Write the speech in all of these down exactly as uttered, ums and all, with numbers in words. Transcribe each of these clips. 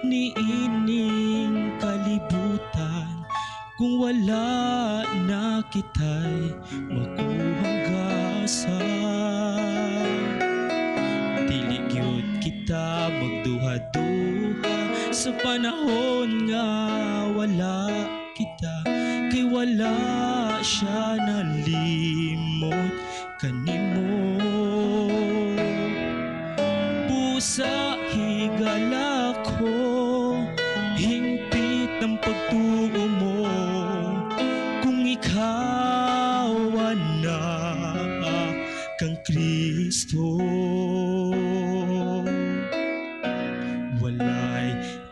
ni ining kalibutan kung wala na kita'y makuhanggasan. Dili gyud kita magduha-duha sa panahon nga wala kita, kay wala siya nalimot kanimo. Pusa higala ko, hingpit ng pagtuo mo, kung ikaw anak kang Kristo. Walay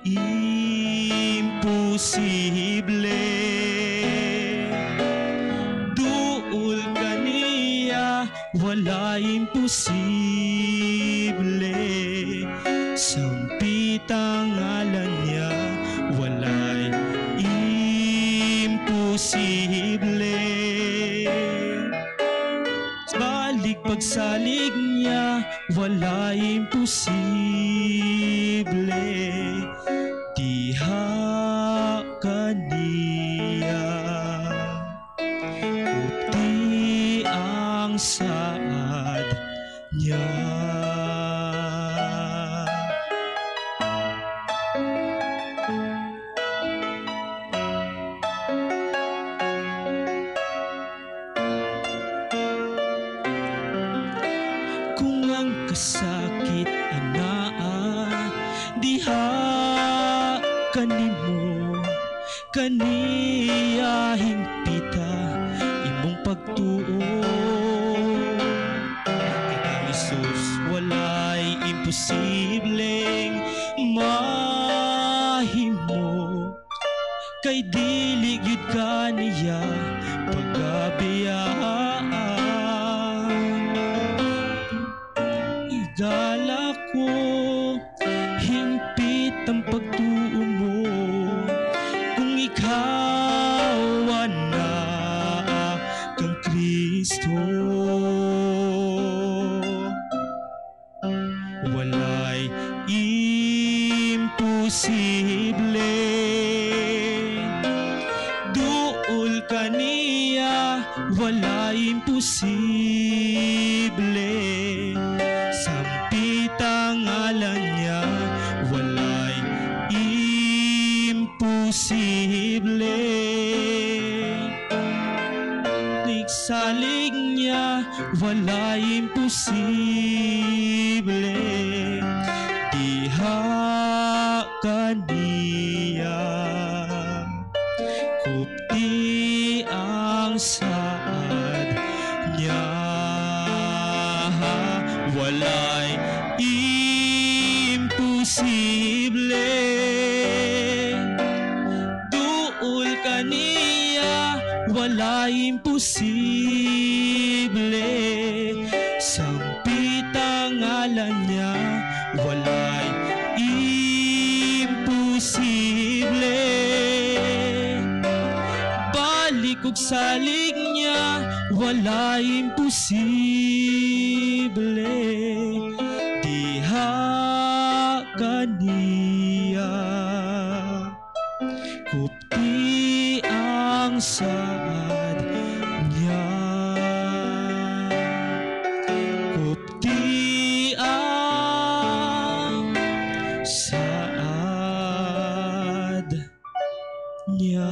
imposible, duol kaniya, walay imposible. Sampitang ngalan niya, walay imposible. Balik pagsalig niya, walay imposible. Diha kaniya, puti ang saad niya. Kung ang kasakit anaa, diha kanimo, kaniya hingpita imong pagtuo. Kay Jesus walay imposibleng mahimo, kay dili gyud kaniya pagabiyaan. Igala ko, hingpit ang pagtuo mo, kung ikaw anak kang Kristo. Walay imposible, duol kaniya, walay imposible. Sampitang ngalan niya, walay imposible. Nigsalig niya, walay imposible. Diha kaniya, kupti ang saad niya. Walay imposible, duol kaniya, walay imposible. Sampitang ngalan niya, walay imposible. Balik ug salig niya, walay imposible. Diha kaniya, kupti ang saad niya. Kupti ang saad niya.